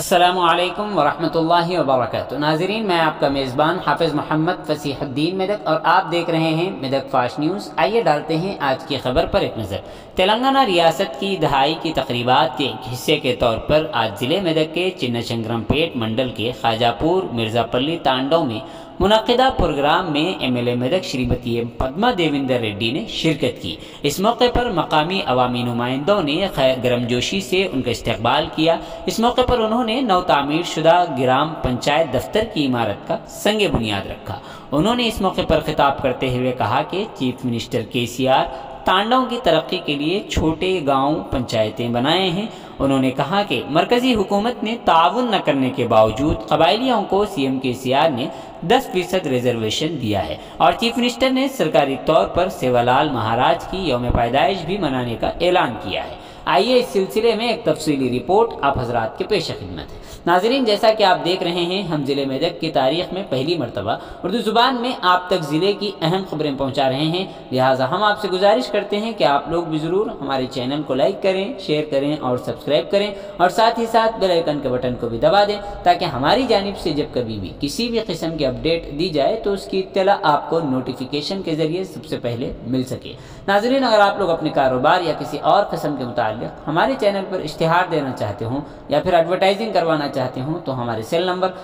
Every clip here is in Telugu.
अस्सलामुअलैकुम वरहमतुल्लाहि वबरकातुहू। नाज़रीन, मैं आपका मेज़बान हाफिज़ मोहम्मद फसीहुद्दीन मेदक और आप देख रहे हैं मेदक फास्ट न्यूज़। आइए डालते हैं आज की खबर पर एक नज़र। तेलंगाना रियासत की दहाई की तकरीबात के एक हिस्से के तौर पर आज ज़िले मेदक के चिन्नशंकरमपेट मंडल के खाजापुर मिर्ज़ापल्ली तांडव में मुनक़िदा प्रोग्राम में एमएलए मेदक श्रीमती पद्मा देवेंद्र रेड्डी ने शिरकत की। इस मौके पर मकामी अवामी नुमाइंदों ने गर्मजोशी से उनका इस्तकबाल किया। इस मौके पर उन्होंने नव तामीर शुदा ग्राम पंचायत दफ्तर की इमारत का संग बुनियाद रखा। उन्होंने इस मौके पर खिताब करते हुए कहा कि चीफ मिनिस्टर केसीआर तांडव की तरक्की के लिए छोटे गांव पंचायतें बनाए हैं। उन्होंने कहा कि मरकजी हुकूमत ने ताउन न करने के बावजूद कबायलियों को सीएम केसीआर ने 10% रिजर्वेशन दिया है और चीफ मिनिस्टर ने सरकारी तौर पर सेवालाल महाराज की यौम पैदाइश भी मनाने का ऐलान किया है। आइए इस सिलसिले में एक तफसीली रिपोर्ट आप हजरात के पेश खिदमत है। नाजरीन, जैसा कि आप देख रहे हैं, हम ज़िले मेदक की तारीख में पहली मरतबा उर्दू ज़ुबान में आप तक ज़िले की अहम खबरें पहुंचा रहे हैं। लिहाजा हम आपसे गुजारिश करते हैं कि आप लोग भी ज़रूर हमारे चैनल को लाइक करें, शेयर करें और सब्सक्राइब करें और साथ ही साथ बेल आइकन के बटन को भी दबा दें ताकि हमारी जानिब से जब कभी भी किसी भी किस्म की अपडेट दी जाए तो उसकी इत्तला आपको नोटिफिकेशन के ज़रिए सबसे पहले मिल सके। नाजरीन, अगर आप लोग अपने कारोबार या किसी और किस्म के मुताल्लिक़ हमारे चैनल पर इश्तिहार देना चाहते हों या फिर एडवर्टाइजिंग करवाना चाहते हों तो हमारे सेल नंबर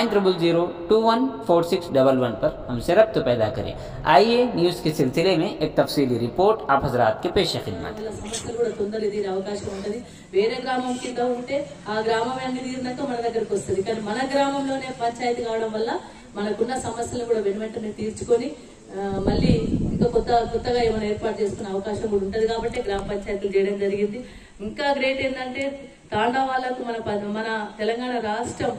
9000214611 पर हमसे रब्त पैदा करें। आइए न्यूज़ के सिलसिले में एक तफसीली रिपोर्ट आप हजरात के पेश खिदमत। వేరే గ్రామం కింద ఉంటే ఆ గ్రామం అన్ని తీరినాక మన దగ్గరికి వస్తుంది. కానీ మన గ్రామంలోనే పంచాయతీ కావడం వల్ల మనకున్న సమస్యలు కూడా వెంటనే తీర్చుకొని మళ్ళీ ఇంకా కొత్తగా ఏమైనా ఏర్పాటు చేసుకునే అవకాశం కూడా ఉంటది కాబట్టి గ్రామ పంచాయతీలు చేయడం జరిగింది. ఇంకా గ్రేట్ ఏంటంటే తాండా వాళ్ళకు మన తెలంగాణ రాష్ట్రం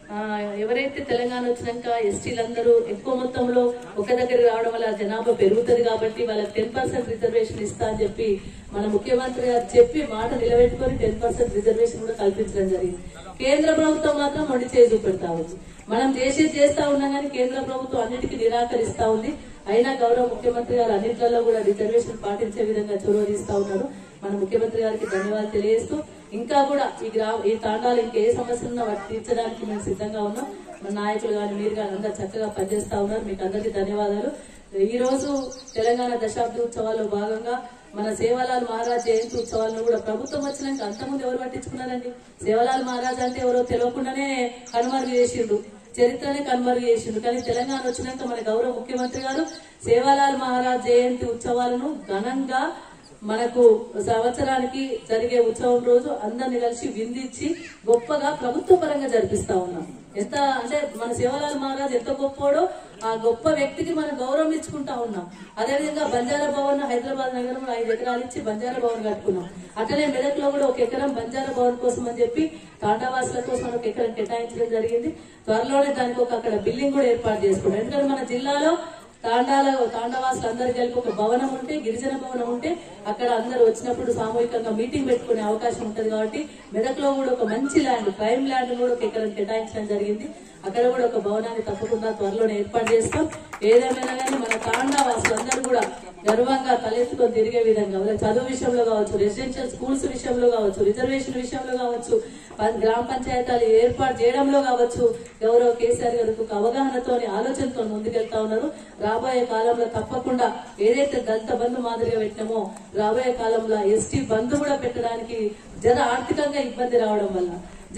ఎవరైతే తెలంగాణ వచ్చినాక ఎస్టీలందరూ ఎక్కువ మొత్తంలో ఒక దగ్గర రావడం వల్ల జనాభా పెరుగుతుంది కాబట్టి వాళ్ళకి 10% రిజర్వేషన్ ఇస్తా అని చెప్పి మన ముఖ్యమంత్రి గారు చెప్పి మాట నిలబెట్టుకొని 10% రిజర్వేషన్ కూడా కల్పించడం జరిగింది. కేంద్ర ప్రభుత్వం మాత్రం మొండి చేయి చూపెడతా ఉంది. మనం చేస్తా ఉన్నాం కానీ కేంద్ర ప్రభుత్వం అన్నిటికీ నిరాకరిస్తా ఉంది. అయినా గౌరవ ముఖ్యమంత్రి గారు అన్నింటిలో కూడా రిజర్వేషన్ పాటించే విధంగా చొరవ తీస్తా ఉన్నారు. మన ముఖ్యమంత్రి గారికి ధన్యవాదాలు తెలియజేస్తూ ఇంకా కూడా ఈ తాండాలు ఇంకా ఏ సమస్యలున్నా వాటి తీర్చడానికి మేము సిద్ధంగా ఉన్నాం. మన నాయకులు కానీ మీరు కానీ అందరు చక్కగా పనిచేస్తా ఉన్నారు. మీకు అందరికీ ధన్యవాదాలు. ఈ రోజు తెలంగాణ దశాబ్ది ఉత్సవాల్లో భాగంగా మన సేవాలాల్ మహారాజ్ జయంతి ఉత్సవాలను కూడా ప్రభుత్వం వచ్చినాక అంతకుముందు ఎవరు పట్టించుకున్నారండి? సేవాలాల్ మహారాజ్ అంటే ఎవరో తెలియకుండానే కనుమరుగు చేసిండు, చరిత్రనే కనుమరుగు చేసిండు. కానీ తెలంగాణ వచ్చినాక మన గౌరవ ముఖ్యమంత్రి గారు సేవాలాల్ మహారాజ్ జయంతి ఉత్సవాలను ఘనంగా మనకు సంవత్సరానికి జరిగే ఉత్సవం రోజు అందరిని కలిసి విందించి గొప్పగా ప్రభుత్వ పరంగా జరిపిస్తా ఉన్నాం. ఎంత అంటే మన సేవాలాల్ మహారాజ్ ఎంత గొప్పోడో ఆ గొప్ప వ్యక్తికి మనం గౌరవం ఇచ్చుకుంటా ఉన్నాం. అదేవిధంగా బంజారా భవన్ హైదరాబాద్ నగరంలో 5 ఎకరాలు ఇచ్చి బంజారా భవన్ కట్టుకున్నాం. అట్లనే మెదక్ లో కూడా 1 ఎకరం బంజారా భవన్ కోసం అని చెప్పి తాండావాసుల కోసం 1 ఎకరం కేటాయించడం జరిగింది. త్వరలోనే దానికి అక్కడ బిల్డింగ్ కూడా ఏర్పాటు చేసుకున్నాం. ఎందుకంటే మన జిల్లాలో తాండవాసులు అందరు కలిపి ఒక భవనం ఉంటే, గిరిజన భవనం ఉంటే అక్కడ అందరు వచ్చినప్పుడు సామూహికంగా మీటింగ్ పెట్టుకునే అవకాశం ఉంటది. కాబట్టి మెదక్ లో కూడా ఒక మంచి ల్యాండ్, ప్రైమ్ ల్యాండ్ కూడా 1 ఎకరం కేటాయించడం జరిగింది. అక్కడ కూడా ఒక భవనాన్ని తప్పకుండా త్వరలోనే ఏర్పాటు చేస్తాం. ఏదేమైనా కానీ మన తాండావాసులు అందరూ కూడా గర్వంగా తలెత్తుకొని తిరిగే విధంగా వాళ్ళ చదువు విషయంలో కావచ్చు, రెసిడెన్షియల్ స్కూల్స్ విషయంలో కావచ్చు, రిజర్వేషన్ విషయంలో కావచ్చు, గ్రామ పంచాయతీలు ఏర్పాటు చేయడంలో కావచ్చు, గౌరవ కేసీఆర్ గారికి ఒక అవగాహనతో ఆలోచనతో ముందుకెళ్తా ఉన్నారు. రాబోయే కాలంలో తప్పకుండా ఏదైతే దళిత బంధు మాదిరిగా పెట్టినామో రాబోయే కాలంలో ఎస్టీ బంధు కూడా పెట్టడానికి జర ఆర్థికంగా ఇబ్బంది రావడం వల్ల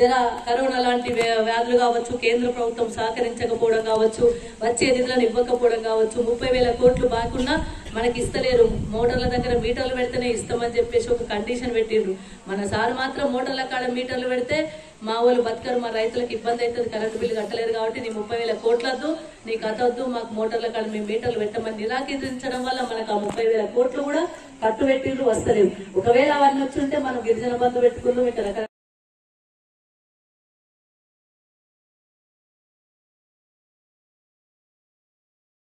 కరోనా లాంటి వ్యాధులు కావచ్చు, కేంద్ర ప్రభుత్వం సహకరించకపోవడం కావచ్చు, వచ్చే నిధులను ఇవ్వకపోవడం కావచ్చు, 30,000 కోట్లు బాగున్నా మనకి ఇస్తలేరు. మోటార్ల దగ్గర మీటర్లు పెడితేనే ఇస్తామని చెప్పేసి ఒక కండిషన్ పెట్టిండ్రు. మన సార్ మాత్రం మోటార్ల కాడ మీటర్లు పెడితే మా వాళ్ళు బతకరు, మా రైతులకు ఇబ్బంది అవుతుంది, కరెంటు బిల్లు కట్టలేరు కాబట్టి నీ 30,000 కోట్లద్దు, నీకు అతొద్దు, మాకు మోటార్ల కాడ మేము మీటర్లు పెట్టమని నిరాకరించడం వల్ల మనకు ఆ 30,000 కోట్లు కూడా కట్టు పెట్టిండ్రు, వస్తలేవు. ఒకవేళ అవన్నీ వచ్చి ఉంటే మనం గిరిజన బంధు పెట్టుకుందాం, ఇక్కడ